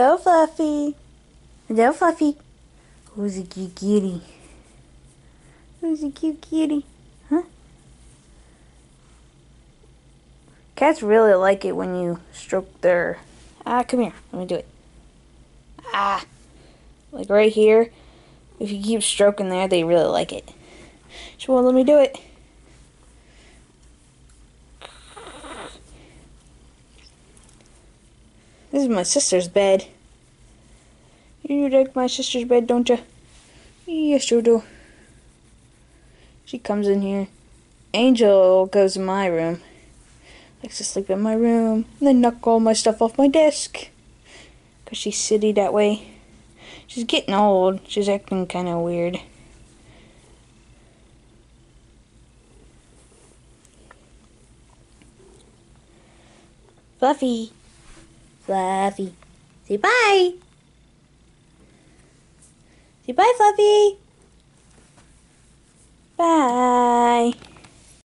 Hello, Fluffy. Hello, Fluffy. Who's a cute kitty? Who's a cute kitty? Huh? Cats really like it when you stroke their... come here. Let me do it. Like right here. If you keep stroking there, they really like it. She won't let me do it. This is my sister's bed. You like my sister's bed, don't you? Yes, you do. She comes in here. Angel goes in my room. Likes to sleep in my room. And then knock all my stuff off my desk. Because she's silly that way. She's getting old. She's acting kind of weird. Fluffy. Fluffy. Say bye. Say bye, Fluffy. Bye.